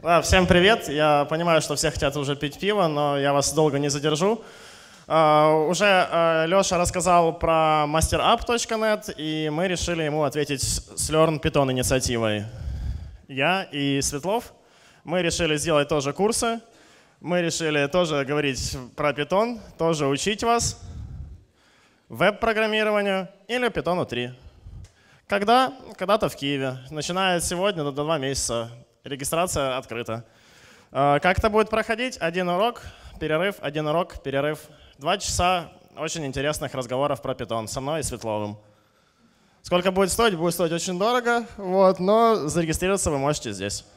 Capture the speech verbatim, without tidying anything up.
Да, всем привет. Я понимаю, что все хотят уже пить пиво, но я вас долго не задержу. Uh, уже uh, Леша рассказал про masterup точка нет, и мы решили ему ответить с Learn Python инициативой. Я и Светлов. Мы решили сделать тоже курсы. Мы решили тоже говорить про Python, тоже учить вас веб-программированию или Python три. Когда? Когда-то в Киеве. Начиная сегодня до два месяца. Регистрация открыта. Uh, как это будет проходить? Один урок, перерыв, один урок, перерыв. Два часа очень интересных разговоров про Python со мной и Светловым. Сколько будет стоить? Будет стоить очень дорого, вот, но зарегистрироваться вы можете здесь.